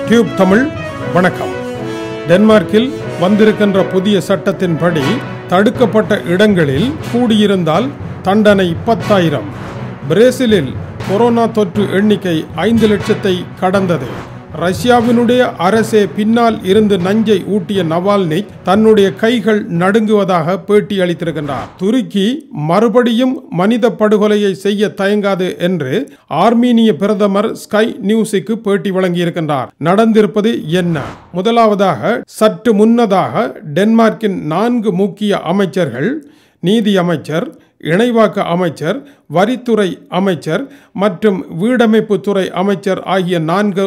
Tube Tamil வணக்கம். டென்மார்க்கில் வந்திருக்கின்ற புதிய சட்டத்தின்படி தடுக்கப்பட்ட இடங்களில் கூடியிருந்தால் தண்டனை 10,000. பிரேசிலில் கொரோனா தொற்று எண்ணிக்கை 5 லட்சத்தை கடந்தது. ரஷ்யாவினுடைய அரசே பின்னால் இருந்து நஞ்சை ஊட்டிய நவால்னிக் தன்னுடைய கைகள் நடுங்குவதாக பேட்டி அளித்திருக்கின்றார். துருக்கி மறுபடியும் மனித படுகொலையை செய்ய தயங்காது என்று ஆர்மீனிய பிரதமர் ஸ்கை நியூஸுக்கு பேட்டி வழங்கியிருக்கின்றார். நடந்திருப்பது என்ன? முதலாவதாக, சற்று முன்னதாக டென்மார்க்கின் 4 முக்கிய அமைச்சர்கள், நீதி அமைச்சர், இணைவாக்க அமைச்சர், வரித்துறை அமைச்சர் மற்றும் வீடமைப்பு துறை அமைச்சர் ஆகிய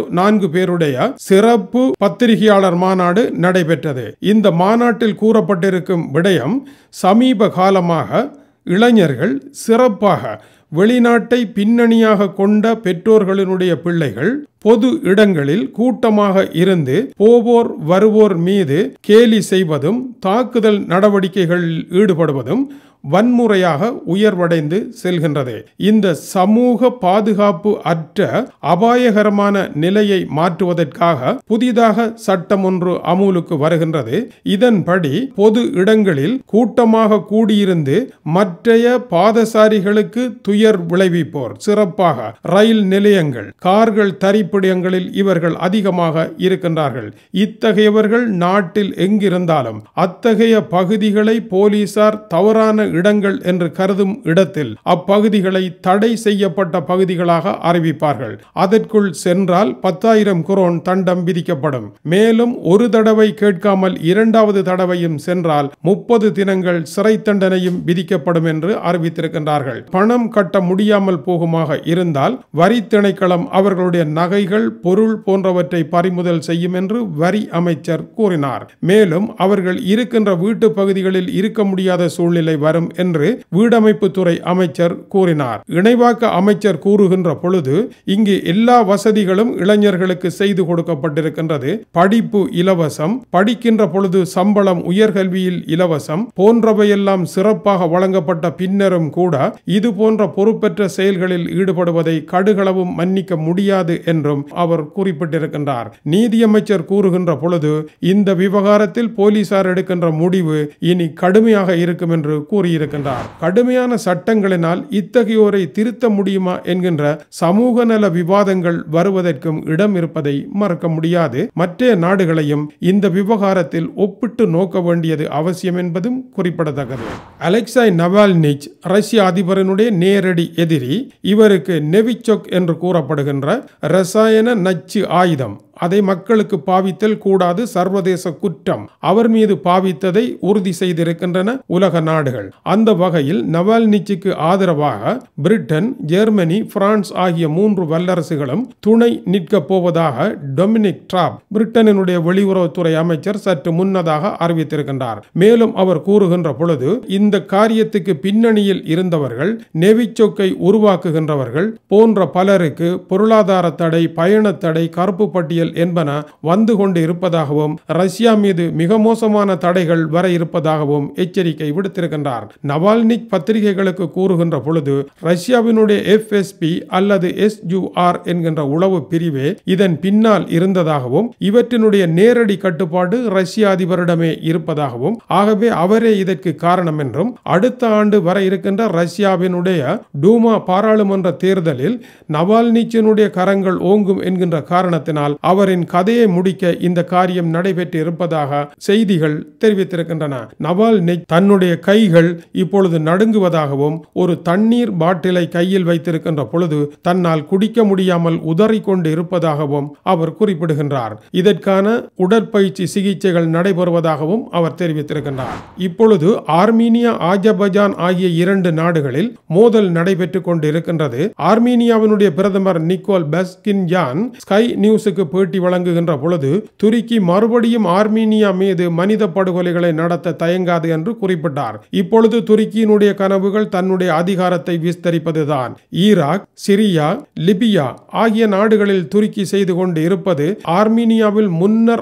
4 பேருடைய சிறப்பு பத்திரிகையாளர் மாநாடு நடைபெற்றது. இந்த மாநாட்டில் கூறப்பட்டிருக்கும் விடயம், சமீப காலமாக இளைஞர்கள், சிறப்பாக வெளிநாட்டை பின்னணியாக கொண்ட பெற்றோர்களினுடைய பிள்ளைகள் பொது இடங்களில் கூட்டமாக இருந்து போவோர் வருவோர் மீது கேலி செய்வதும் தாக்குதல் நடவடிக்கைகளில் ஈடுபடுவதும் வன்முறையாக உயர்வடைந்து செல்கின்றது. இந்த சமூக பாதுகாப்பு அற்ற அபாயகரமான நிலையை மாற்றுவதற்காக புதிதாக சட்டம் ஒன்று அமுலுக்கு வருகின்றது. இதன்படி பொது இடங்களில் கூட்டமாக கூடியிருந்து மற்றைய பாதசாரிகளுக்கு துயர் விளைவிப்போர், சிறப்பாக ரயில் நிலையங்கள், கார்கள் தரிப்பிடங்களில் இவர்கள் அதிகமாக இருக்கின்றார்கள். இத்தகையவர்கள் நாட்டில் எங்கிருந்தாலும் அத்தகைய பகுதிகளை போலீசார் தவறான இடங்கள் என்று கருதும் இடத்தில் அப்பகுதிகளை தடை செய்யப்பட்ட பகுதிகளாக அறிவிப்பார்கள். அதற்குள் சென்றால் 10,000 குரோன் தண்டம் விதிக்கப்படும். மேலும் ஒரு தடவை கேட்காமல் 2வது தடவையும் சென்றால் 30 தினங்கள் சிறை தண்டனையும் விதிக்கப்படும் என்று அறிவித்திருக்கின்றார்கள். பணம் கட்ட முடியாமல் போகுமாக இருந்தால் வரி திணைக்களம் அவர்களுடைய நகைகள், பொருள் போன்றவற்றை பறிமுதல் செய்யும் என்று வரி அமைச்சர் கூறினார். மேலும் அவர்கள் இருக்கின்ற வீட்டு பகுதிகளில் இருக்க முடியாத சூழ்நிலை வரும் என்று வீடமைப்பு துறை அமைச்சர் கூறினார். இணைவாக்க அமைச்சர் கூறுகின்ற பொழுது, இங்கு எல்லா வசதிகளும் இளைஞர்களுக்கு செய்து கொடுக்கப்பட்டிருக்கின்றது. படிப்பு இலவசம், படிக்கின்ற பொழுது சம்பளம், உயர்கல்வியில் இலவசம் போன்றவையெல்லாம் சிறப்பாக வழங்கப்பட்ட பின்னரும் கூட இது போன்ற பொறுப்பற்ற செயல்களில் ஈடுபடுவதை கடுகளவும் மன்னிக்க முடியாது என்றும் அவர் குறிப்பிட்டிருக்கின்றார். நீதியமைச்சர் கூறுகின்ற பொழுது, இந்த விவகாரத்தில் போலீசார் எடுக்கின்ற முடிவு இனி கடுமையாக இருக்கும் என்று கூறியிருக்கின்றார். கடுமையான சட்டங்களினால் இத்தகையோரை திருத்த முடியுமா என்கின்ற சமூக நல விவாதங்கள் வருவதற்கும் இடம் இருப்பதை மறக்க முடியாது. மற்ற நாடுகளையும் இந்த விவகாரத்தில் ஒப்பிட்டு நோக்க வேண்டியது அவசியம் என்பதும் குறிப்பிடத்தக்கது. அலெக்சாய் நவால்னிக் ரஷ்ய அதிபரனுடைய நேரடி எதிரி. இவருக்கு நெவிச்சொக் என்று கூறப்படுகின்ற ரசாயன நச்சு ஆயுதம், அதை மக்களுக்கு பாவித்தல் கூடாது, சர்வதேச குற்றம். அவர் மீது பாவித்ததை உறுதி செய்திருக்கின்றன உலக நாடுகள். அந்த வகையில் நவால்னிக்கு ஆதரவாக பிரிட்டன், ஜெர்மனி, பிரான்ஸ் ஆகிய 3 வல்லரசுகளும் துணை நிற்கப் போவதாக டொமினிக் ட்ராப், பிரிட்டனினுடைய வெளியுறவுத்துறை அமைச்சர், சற்று முன்னதாக அறிவித்திருக்கின்றார். மேலும் அவர் கூறுகின்ற பொழுது, இந்த காரியத்துக்கு பின்னணியில் இருந்தவர்கள், நெவிச்சொக்கை உருவாக்குகின்றவர்கள் போன்ற பலருக்கு பொருளாதார தடை, பயண தடை, கருப்பு பட்டியல் என்பன வந்து கொண்டு இருப்பதாகவும் ரஷ்யா மீது மிக மோசமான தடைகள் வர இருப்பதாகவும் எச்சரிக்கை விடுத்திருக்கின்றார். நவால்னிக் பத்திரிகைகளுக்கு கூறுகின்ற பொழுது, ரஷ்யாவினுடைய FSB அல்லது SUR என்கின்ற உளவு பிரிவே இதன் பின்னால் இருந்ததாகவும் இவற்றினுடைய நேரடி கட்டுப்பாடு ரஷ்ய அதிபரிடமே இருப்பதாகவும், ஆகவே அவரே இதற்கு காரணம் என்றும், அடுத்த ஆண்டு வர இருக்கின்ற ரஷ்யாவினுடைய டூமா பாராளுமன்ற தேர்தலில் நவால்னிக்கினுடைய கரங்கள் ஓங்கும் என்கின்ற காரணத்தினால் அவரின் கதையை முடிக்க இந்த காரியம் நடைபெற்று இருப்பதாக செய்திகள் தெரிவித்திருக்கின்றன. நவால்னிக் தன்னுடைய கைகள் இப்பொழுது நடுங்குவதாகவும், ஒரு தண்ணீர் பாட்டிலை கையில் வைத்திருக்கின்ற பொழுது தன்னால் குடிக்க முடியாமல் உதறிக்கொண்டு இருப்பதாகவும் அவர் குறிப்பிடுகின்றார். இதற்கான உடற்பயிற்சி சிகிச்சைகள் நடைபெறுவதாகவும் அவர் தெரிவித்திருக்கின்றார். இப்பொழுது ஆர்மீனியா, ஆஜர்பைஜான் ஆகிய 2 நாடுகளில் மோதல் நடைபெற்றுக் கொண்டு இருக்கின்றது. ஆர்மீனியாவினுடைய பிரதமர் நிக்கோல் பஸ்கின்யான் ஸ்கை நியூஸுக்கு பேட்டி வழங்குகின்ற பொழுது, துருக்கி மறுபடியும் ஆர்மீனியா மீது மனித படுகொலைகளை நடத்த தயங்காது என்று குறிப்பிட்டார். இப்பொழுது துருக்கியினுடைய கனவுகள் தன்னுடைய அதிகாரத்தை விஸ்தரிப்பதுதான். ஈராக், சிரியா, லிபியா ஆகிய நாடுகளில் துருக்கி செய்து கொண்டு இருப்பது ஆர்மீனியாவில் முன்னர்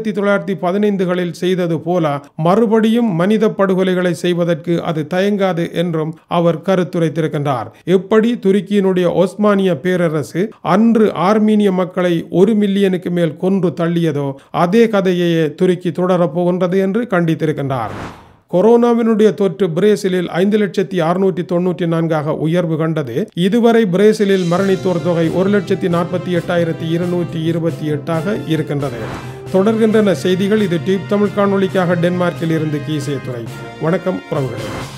1915களில் செய்தது போல மறுபடியும் மனித படுகொலைகளை செய்வதற்கு அது தயங்காது என்றும் அவர் கருத்துரைத்திருக்கின்றார். எப்படி துருக்கியினுடைய ஒஸ்மானிய பேரரசு அன்று ஆர்மீனிய மக்களை 1 மில்லியன் மில்லியனுக்கு மேல் கொன்று தள்ளியதோ அதே கதையையே துருக்கி தொடரப்போகின்றது என்று கண்டித்திருக்கின்றார். கொரோனாவினுடைய தொற்று பிரேசிலில் 5,694 உயர்வு கண்டது. இதுவரை பிரேசிலில் மரணித்தோர் தொகை 1,48,228 இருக்கின்றது. தொடர்கின்றன செய்திகள். இது டியூப் தமிழ் காணொளிக்காக டென்மார்க்கில் இருந்து கீசே துறை. வணக்கம் உறவுகளே.